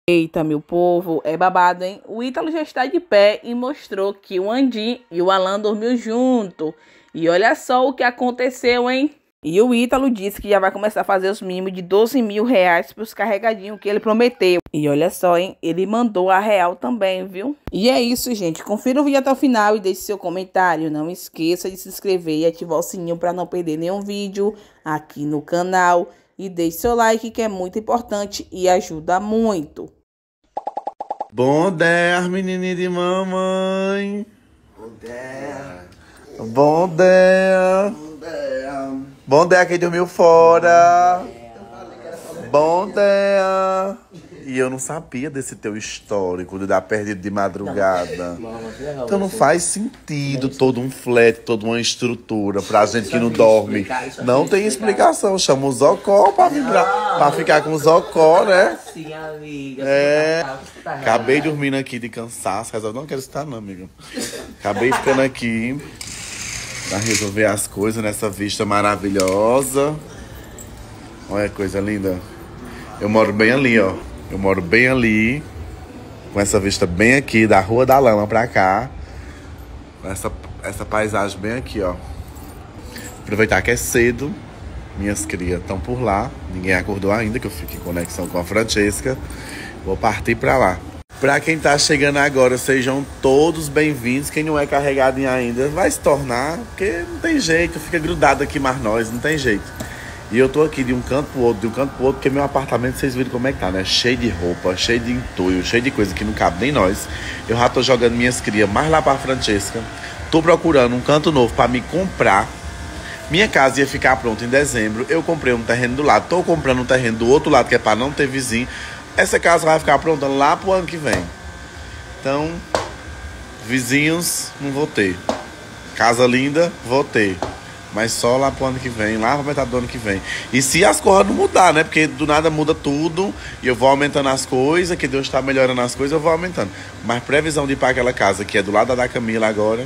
Eita, meu povo, é babado, hein? O Ítalo já está de pé e mostrou que o Andy e o Alan dormiu junto. E olha só o que aconteceu, hein? E o Ítalo disse que já vai começar a fazer os mimos de 12 mil reais para os carregadinhos que ele prometeu. E olha só, hein? Ele mandou a real também, viu? E é isso, gente. Confira o vídeo até o final e deixe seu comentário. Não esqueça de se inscrever e ativar o sininho para não perder nenhum vídeo aqui no canal. E deixe seu like, que é muito importante e ajuda muito. Bom dia, menininha de mamãe. Bom dia. Bom dia. Bom dia. Bom dia, quem dormiu fora. Bom dia. E eu não sabia desse teu histórico de dar perdido de madrugada. Então não faz sentido todo um flat, toda uma estrutura pra gente que não dorme. Não tem explicação. Chama o Zocó pra ficar com o Zocó, né? Sim, amiga. É. Acabei dormindo aqui de cansaço. Não quero estar não, amiga. Acabei ficando aqui pra resolver as coisas nessa vista maravilhosa. Olha que coisa linda. Eu moro bem ali, ó. Eu moro bem ali, com essa vista bem aqui, da Rua da Lama pra cá. Essa paisagem bem aqui, ó. Aproveitar que é cedo. Minhas crias estão por lá. Ninguém acordou ainda, que eu fico em conexão com a Francesca. Vou partir pra lá. Pra quem tá chegando agora, sejam todos bem-vindos. Quem não é carregadinho ainda, vai se tornar, porque não tem jeito. Fica grudado aqui, mas nós, não tem jeito. E eu tô aqui de um canto pro outro, porque meu apartamento, vocês viram como é que tá, né? Cheio de roupa, cheio de entulho, cheio de coisa que não cabe nem nós. Eu já tô jogando minhas crias mais lá pra Francesca. Tô procurando um canto novo pra me comprar. Minha casa ia ficar pronta em dezembro. Eu comprei um terreno do lado. Tô comprando um terreno do outro lado, que é pra não ter vizinho. Essa casa vai ficar pronta lá pro ano que vem. Então, vizinhos, não vou ter. Casa linda, vou ter. Mas só lá pro ano que vem, lá pra metade do ano que vem. E se as coisas não mudar, né? Porque do nada muda tudo. E eu vou aumentando as coisas, que Deus tá melhorando as coisas, eu vou aumentando. Mas previsão de ir pra aquela casa, que é do lado da Camila agora.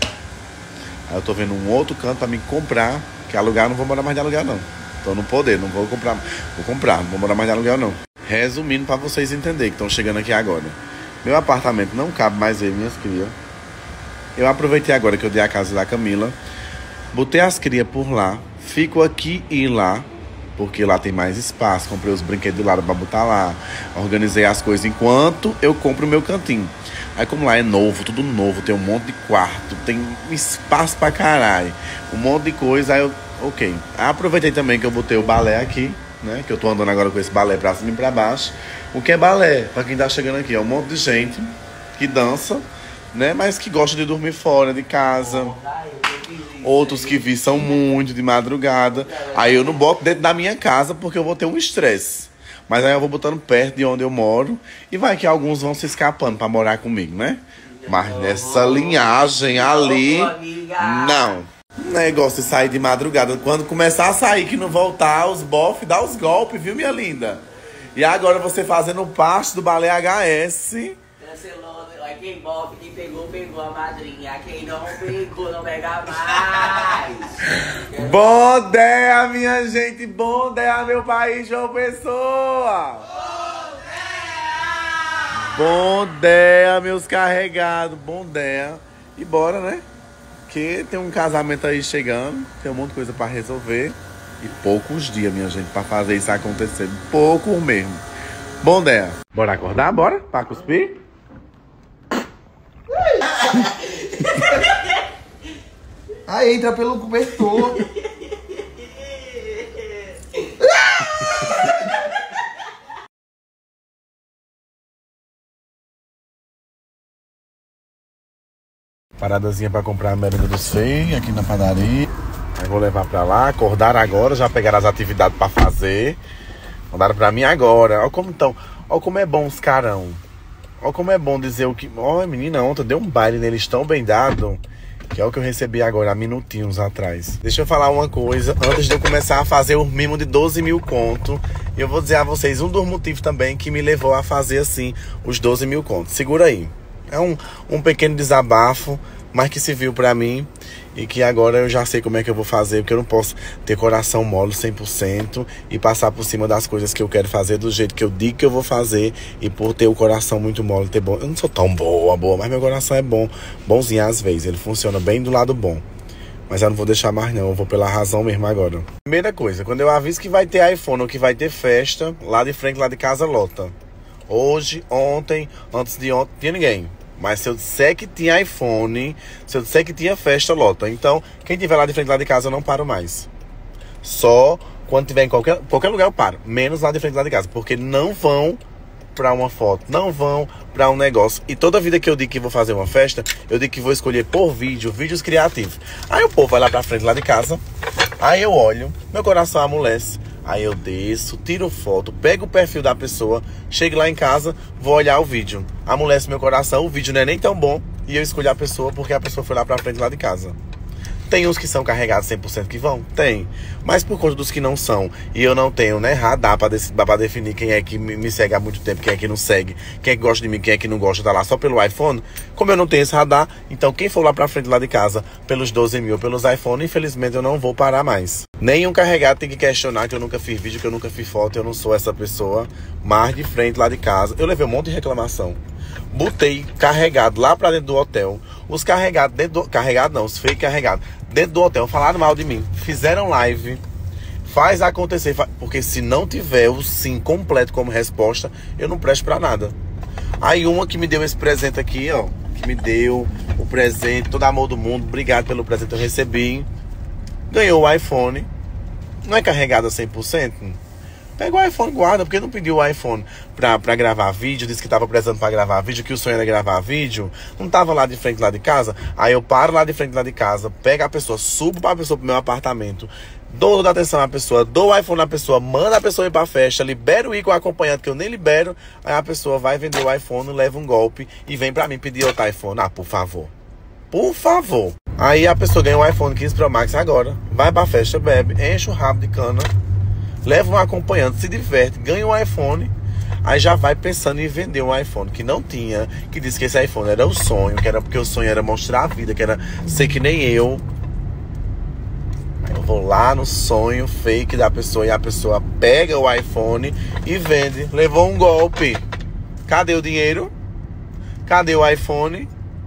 Aí eu tô vendo um outro canto pra me comprar. Que alugar, não vou morar mais de aluguel, não. Tô no poder, não vou comprar. Vou comprar, não vou morar mais de aluguel, não. Resumindo pra vocês entenderem que estão chegando aqui agora. Meu apartamento não cabe mais eu e minhas crias. Eu aproveitei agora que eu dei a casa da Camila. Botei as crias por lá, fico aqui e lá, porque lá tem mais espaço. Comprei os brinquedos de lado pra botar lá. Organizei as coisas enquanto eu compro o meu cantinho. Aí como lá é novo, tudo novo, tem um monte de quarto, tem espaço pra caralho, um monte de coisa, aí eu, ok. Aí aproveitei também que eu botei o balé aqui, né, que eu tô andando agora com esse balé pra cima e pra baixo. O que é balé? Pra quem tá chegando aqui, é um monte de gente que dança, né, mas que gosta de dormir fora de casa. Outros que vi são muito de madrugada. Aí eu não boto dentro da minha casa porque eu vou ter um estresse. Mas aí eu vou botando perto de onde eu moro. E vai que alguns vão se escapando pra morar comigo, né? Mas nessa linhagem ali, não. Negócio de sair de madrugada. Quando começar a sair, que não voltar, os bofs, dá os golpes, viu, minha linda? E agora você fazendo parte do balé HS. Quem bofe, quem pegou, pegou a madrinha. Quem não pegou, não pega mais. Bom dia, minha gente. Bom dia, meu país, João Pessoa. Bom dia, meus carregados. Bom dia. E bora, né? Que tem um casamento aí chegando. Tem um monte de coisa pra resolver. E poucos dias, minha gente, pra fazer isso acontecer. Pouco mesmo. Bom dia. Bora acordar? Bora? Pra cuspir? Aí entra pelo cobertor. Paradazinha pra comprar a merenda dos feios aqui na padaria. Aí vou levar pra lá. Acordaram agora, já pegaram as atividades pra fazer. Mandaram pra mim agora. Olha como estão. Olha como é bom os carão. Olha como é bom dizer o que... Olha, menina, ontem deu um baile neles tão bem dado, que é o que eu recebi agora, há minutinhos atrás. Deixa eu falar uma coisa, antes de eu começar a fazer o mimo de 12 mil conto, eu vou dizer a vocês um dos motivos também que me levou a fazer assim, os 12 mil contos. Segura aí. É um pequeno desabafo mas que serviu pra mim. E que agora eu já sei como é que eu vou fazer, porque eu não posso ter coração mole 100% e passar por cima das coisas que eu quero fazer do jeito que eu digo que eu vou fazer. E por ter o coração muito mole, ter bom. Eu não sou tão boa, mas meu coração é bom, bonzinho às vezes. Ele funciona bem do lado bom. Mas eu não vou deixar mais não, eu vou pela razão mesmo agora. Primeira coisa, quando eu aviso que vai ter iPhone ou que vai ter festa, lá de frente, lá de casa, lota. Hoje, ontem, antes de ontem, não tinha ninguém. Mas se eu disser que tinha iPhone, se eu disser que tinha festa, lota. Então, quem tiver lá de frente, lá de casa, eu não paro mais. Só quando tiver em qualquer lugar eu paro. Menos lá de frente, lá de casa. Porque não vão pra uma foto, não vão pra um negócio. E toda vida que eu digo que vou fazer uma festa, eu digo que vou escolher por vídeos criativos. Aí o povo vai lá pra frente, lá de casa. Aí eu olho, meu coração amolece. Aí eu desço, tiro foto, pego o perfil da pessoa, chego lá em casa, vou olhar o vídeo. Amolece meu coração, o vídeo não é nem tão bom e eu escolhi a pessoa porque a pessoa foi lá pra frente, lá de casa. Tem uns que são carregados 100% que vão? Tem. Mas por conta dos que não são, e eu não tenho, né, radar pra definir quem é que me segue há muito tempo, quem é que não segue, quem é que gosta de mim, quem é que não gosta, tá lá só pelo iPhone. Como eu não tenho esse radar, então quem for lá pra frente, lá de casa, pelos 12 mil, pelos iPhone, infelizmente eu não vou parar mais. Nenhum carregado tem que questionar que eu nunca fiz vídeo, que eu nunca fiz foto, eu não sou essa pessoa. Mas de frente, lá de casa, eu levei um monte de reclamação. Botei carregado lá pra dentro do hotel. Os carregados dentro do... Carregado não, os fake carregados dentro do hotel falaram mal de mim. Fizeram live. Faz acontecer. Porque se não tiver o sim completo como resposta, eu não presto pra nada. Aí uma que me deu esse presente aqui, ó. Que me deu o presente, todo amor do mundo. Obrigado pelo presente que eu recebi. Ganhou o iPhone. Não é carregado a 100%? Pega o iPhone, guarda, porque não pediu o iPhone pra gravar vídeo, disse que tava precisando pra gravar vídeo, que o sonho era gravar vídeo, não tava lá de frente, lá de casa. Aí eu paro lá de frente, lá de casa, pego a pessoa, subo pra pessoa pro meu apartamento, dou toda a atenção à pessoa, dou o iPhone na pessoa, manda a pessoa ir pra festa, libero o Igor acompanhante, que eu nem libero, aí a pessoa vai vender o iPhone, leva um golpe e vem pra mim pedir outro iPhone. Ah, por favor. Por favor. Aí a pessoa ganha um iPhone 15 Pro Max agora, vai pra festa, bebe, enche o rabo de cana, leva um acompanhante, se diverte, ganha um iPhone. Aí já vai pensando em vender um iPhone que não tinha, que disse que esse iPhone era o sonho, que era porque o sonho era mostrar a vida, que era ser que nem eu. Aí eu vou lá no sonho fake da pessoa e a pessoa pega o iPhone e vende. Levou um golpe. Cadê o dinheiro? Cadê o iPhone?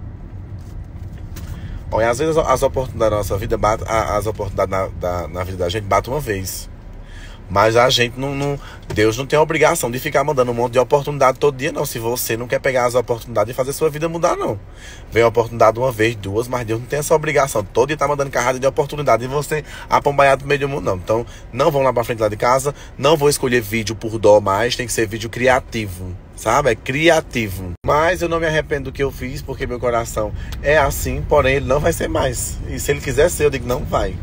Olha, às vezes as oportunidades da nossa vida batem, as oportunidades na vida da gente batem uma vez. Mas a gente não... Deus não tem a obrigação de ficar mandando um monte de oportunidade todo dia, não. Se você não quer pegar as oportunidades e fazer sua vida mudar, não. Vem a oportunidade uma vez, duas, mas Deus não tem essa obrigação. Todo dia tá mandando carrada de oportunidade e você apombaiado no meio do mundo, não. Então, não vão lá pra frente lá de casa. Não vou escolher vídeo por dó mais. Tem que ser vídeo criativo, sabe? É criativo. Mas eu não me arrependo do que eu fiz, porque meu coração é assim, porém ele não vai ser mais. E se ele quiser ser, eu digo, não vai.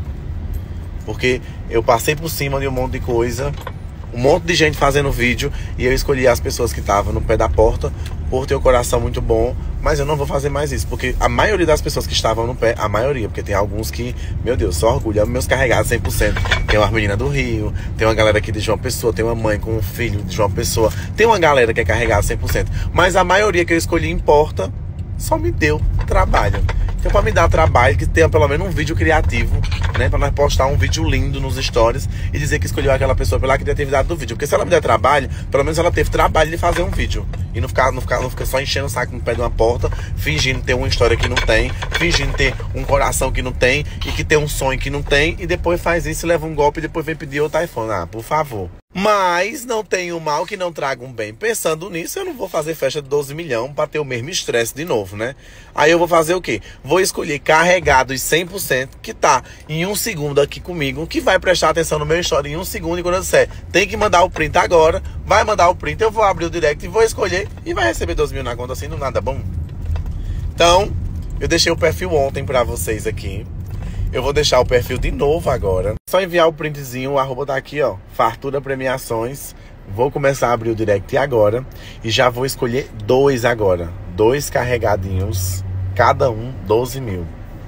Porque eu passei por cima de um monte de coisa, um monte de gente fazendo vídeo, e eu escolhi as pessoas que estavam no pé da porta por ter um coração muito bom. Mas eu não vou fazer mais isso, porque a maioria das pessoas que estavam no pé, a maioria, porque tem alguns que, meu Deus, só orgulho, meus carregados 100%. Tem uma menina do Rio, tem uma galera aqui de João Pessoa, tem uma mãe com um filho de João Pessoa, tem uma galera que é carregada 100%. Mas a maioria que eu escolhi em porta só me deu trabalho. Então, pra me dar trabalho, que tenha pelo menos um vídeo criativo, né? Pra nós postar um vídeo lindo nos stories e dizer que escolheu aquela pessoa pela criatividade do vídeo. Porque se ela me der trabalho, pelo menos ela teve trabalho de fazer um vídeo. E não ficar só enchendo o saco no pé de uma porta, fingindo ter uma história que não tem, fingindo ter um coração que não tem, e que tem um sonho que não tem, e depois faz isso, leva um golpe e depois vem pedir outro iPhone. Ah, por favor. Mas não tem um mal que não traga um bem. Pensando nisso, eu não vou fazer festa de 12 milhões pra ter o mesmo estresse de novo, né? Aí eu vou fazer o quê? Vou escolher carregados 100% que tá em 1 segundo aqui comigo, que vai prestar atenção no meu story em 1 segundo, e quando eu disser, tem que mandar o print agora, vai mandar o print, eu vou abrir o direct e vou escolher, e vai receber 12 mil na conta assim, não nada bom. Então, eu deixei o perfil ontem pra vocês aqui. Eu vou deixar o perfil de novo agora. Só enviar o printzinho, o arroba tá aqui, ó. Fartura Premiações. Vou começar a abrir o direct agora. E já vou escolher 2 agora. 2 carregadinhos. Cada um 12 mil.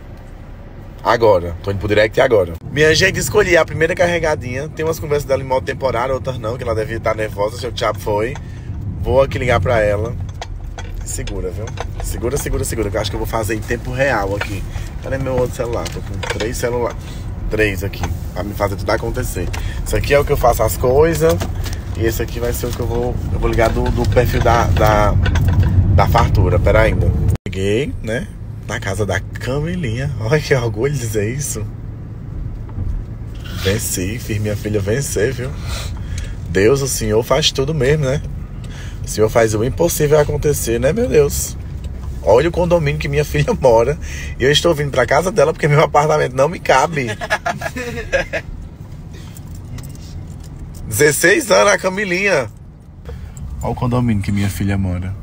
Agora. Tô indo pro direct agora. Minha gente, escolhi a primeira carregadinha. Tem umas conversas dela em modo temporário, outras não, que ela deve estar nervosa. Seu chap foi. Vou aqui ligar pra ela. Segura, viu? Segura, que eu acho que eu vou fazer em tempo real aqui. Cadê meu outro celular? Tô com 3 celulares. 3 aqui, pra me fazer tudo acontecer. Isso aqui é o que eu faço as coisas. E esse aqui vai ser o que eu vou ligar do perfil da fartura. Pera ainda. Cheguei, né? Na casa da Camilinha. Olha que orgulho dizer isso. Venci, fiz minha filha vencer, viu? Deus, o Senhor faz tudo mesmo, né? O Senhor faz o impossível acontecer, né, meu Deus? Olha o condomínio que minha filha mora. E eu estou vindo pra casa dela porque meu apartamento não me cabe. 16 anos, a Camilinha. Olha o condomínio que minha filha mora.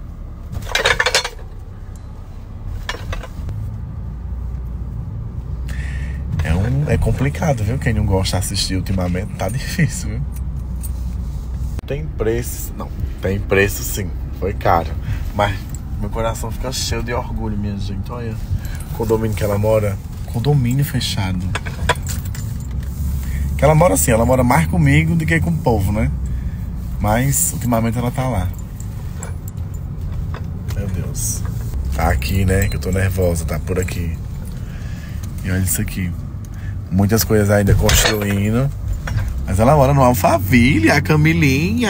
É complicado, viu? Quem não gosta de assistir ultimamente, tá difícil, viu? Tem preço. Não, tem preço sim. Foi caro. Mas meu coração fica cheio de orgulho, minha gente. Olha o condomínio que ela mora. Condomínio fechado. Que ela mora assim, ela mora mais comigo do que com o povo, né? Mas ultimamente ela tá lá. Meu Deus. Tá aqui, né? Que eu tô nervosa, tá por aqui. E olha isso aqui. Muitas coisas ainda construindo. Mas ela mora no Alphaville, a Camilinha.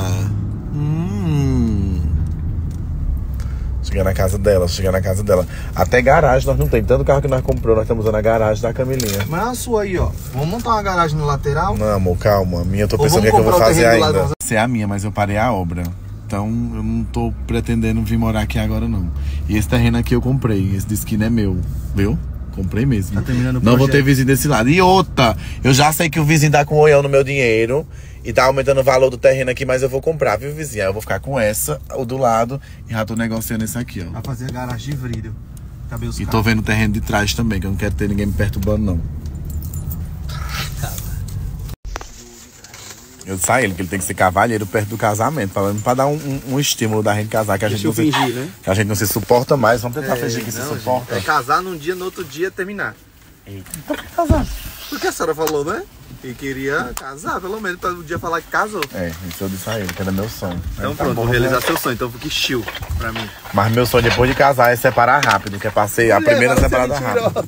Chegar na casa dela, Até garagem nós não tem. Tanto carro que nós comprou, nós estamos usando a garagem da Camilinha. Mas a sua aí, ó. Vamos montar uma garagem no lateral? Não, amor, calma. A minha eu tô pensando o que é que eu vou fazer ainda. Essa é a minha, mas eu parei a obra. Então eu não tô pretendendo vir morar aqui agora, não. E esse terreno aqui eu comprei. Esse de esquina é meu, viu? Comprei mesmo. Tá terminando o não projeto. Vou ter vizinho desse lado. E outra, eu já sei que o vizinho tá com um olhão no meu dinheiro e tá aumentando o valor do terreno aqui, mas eu vou comprar, viu, vizinho? Aí eu vou ficar com essa, o do lado, e já tô negociando esse aqui, ó. Vai fazer a garagem de vidro. Cabe os E tô vendo o terreno de trás também, que eu não quero ter ninguém me perturbando, não. Eu disse a ele que ele tem que ser cavalheiro perto do casamento, pra dar um estímulo da gente casar, que a gente não se, né? que a gente não se suporta mais. Vamos tentar fingir que se suporta. É casar num dia, no outro dia terminar. Eita, por que casar? Porque a senhora falou, né? E queria casar, pelo menos, pra um dia falar que casou. É, isso eu disse a ele, que era meu sonho. Então tá pronto, bom, vou realizar né? seu sonho, então fique chill pra mim. Mas meu sonho depois de casar é separar rápido, que é pra ser a primeira separada rápida.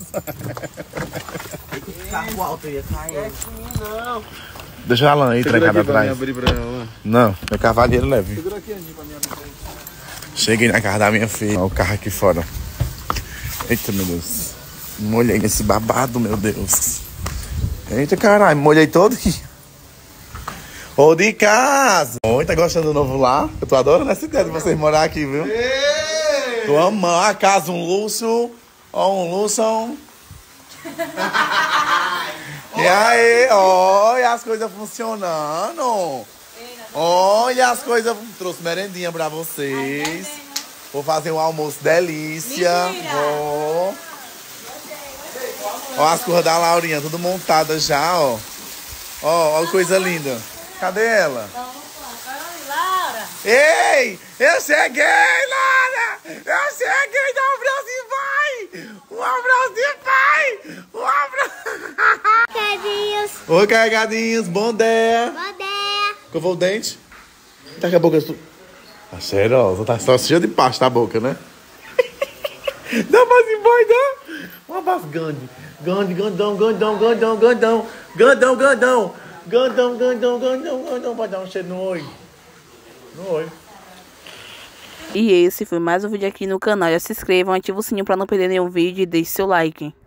Carro alto, eu ia cair. Não. Deixa o Alan aí trancado atrás. Abrir pra ela. Não, é cavalheiro leve. Segura aqui, Andinho, pra mim abrir. Cheguei na casa da minha filha. Olha o carro aqui fora. Eita, meu Deus. Molhei nesse babado, meu Deus. Eita, caralho, molhei todo aqui. Ô, de casa. Oi, tá gostando do novo lar? Eu tô adorando essa ideia de vocês morar aqui, viu? Ei! Tô amando a casa, um luxo. Ó, um luxo. E aí, olha as coisas funcionando. Olha as coisas. Trouxe merendinha pra vocês. Vou fazer um almoço delícia. Vou. Ó as coisas da Laurinha, tudo montada já, ó. Ó, coisa linda. Cadê ela? Laura! Ei! Eu cheguei, Laura! Eu cheguei! Dá um abraço de pai! Um abraço de pai! Um abraço! Cargadinhos! Oi, carregadinhos! Bom dia! Bom dia! Escovou o dente? Daqui a pouco tá cheirosa, tá só cheia de pasta a boca, né? Dá mais embora, um abraço grande. Grande, grandão, grandão, grandão, grandão. Grandão, grandão. Grandão, grandão, grandão, grandão. Vai dar um cheiro no olho. No olho. E esse foi mais um vídeo aqui no canal. Já se inscrevam, ativa o sininho pra não perder nenhum vídeo e deixe seu like.